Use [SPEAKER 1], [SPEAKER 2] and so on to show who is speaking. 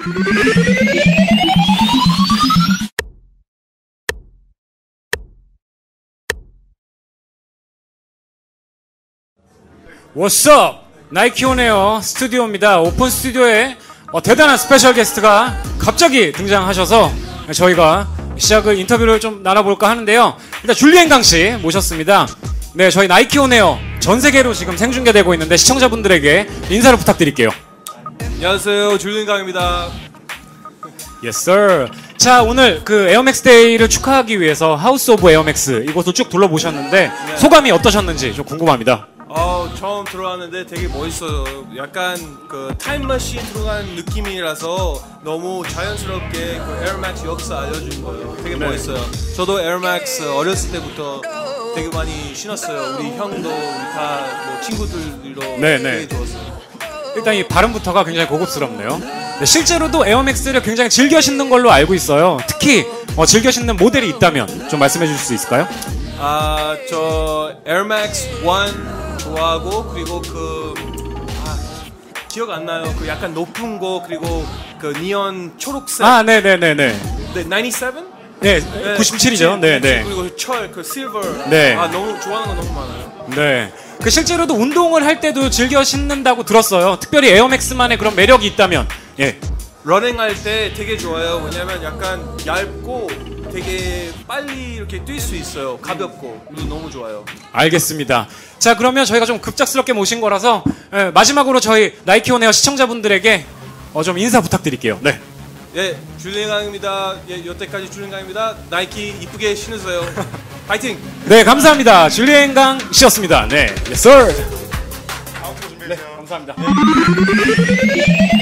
[SPEAKER 1] What's up? 나이키 온에어 스튜디오입니다. 오픈 스튜디오에 대단한 스페셜 게스트가 갑자기 등장하셔서 저희가 시작을 인터뷰를 좀 나눠볼까 하는데요. 일단 줄리엔 강 씨 모셨습니다. 네, 저희 나이키 온에어 전 세계로 지금 생중계되고 있는데 시청자분들에게 인사를 부탁드릴게요.
[SPEAKER 2] 안녕하세요, 줄리엔 강입니다.
[SPEAKER 1] Yes, sir. 자, 오늘 그 에어맥스 데이를 축하하기 위해서 하우스 오브 에어맥스 이곳을 쭉 둘러보셨는데
[SPEAKER 2] 네.
[SPEAKER 1] 소감이 어떠셨는지 좀 궁금합니다.
[SPEAKER 2] 처음 들어왔는데 되게 멋있어요. 약간 그 타임머신 들어간 느낌이라서 너무 자연스럽게 그 에어맥스 역사 알려준 거예요. 되게
[SPEAKER 1] 네.
[SPEAKER 2] 멋있어요. 저도 에어맥스 어렸을 때부터 되게 많이 신었어요. 우리 형도 우리 다 뭐 친구들로
[SPEAKER 1] 네,
[SPEAKER 2] 되게 좋았어요.
[SPEAKER 1] 일단 이 발음부터가 굉장히 고급스럽네요. 네, 실제로도 에어맥스를 굉장히 즐겨 신는 걸로 알고 있어요. 특히 즐겨 신는 모델이 있다면 좀 말씀해 주실 수 있을까요?
[SPEAKER 2] 저 에어맥스 1 좋아하고 그리고 기억 안 나요. 그 약간 높은 거 그리고 그 니온 초록색.
[SPEAKER 1] 네네네네.
[SPEAKER 2] 네, 97?
[SPEAKER 1] 네, 97이죠. 네네.
[SPEAKER 2] 그리고 철, 그 실버.
[SPEAKER 1] 네.
[SPEAKER 2] 너무 좋아하는 거 너무 많아요.
[SPEAKER 1] 네. 그 실제로도 운동을 할 때도 즐겨 신는다고 들었어요. 특별히 에어맥스만의 그런 매력이 있다면. 예.
[SPEAKER 2] 러닝 할 때 되게 좋아요. 왜냐면 약간 얇고 되게 빨리 이렇게 뛸 수 있어요. 가볍고. 그래서 너무 좋아요.
[SPEAKER 1] 알겠습니다. 자, 그러면 저희가 좀 급작스럽게 모신 거라서 마지막으로 저희 나이키 온에어 시청자분들에게 좀 인사 부탁드릴게요. 네.
[SPEAKER 2] 예, 줄리엔 강입니다. 예, 여태까지 줄리엔 강입니다. 나이키 이쁘게 신으세요. 파이팅!
[SPEAKER 1] 네, 감사합니다. 줄리엔 강 씨였습니다. 네. Yes, sir.
[SPEAKER 3] 다음 거 준비해주세요.
[SPEAKER 1] 네, 감사합니다. 네.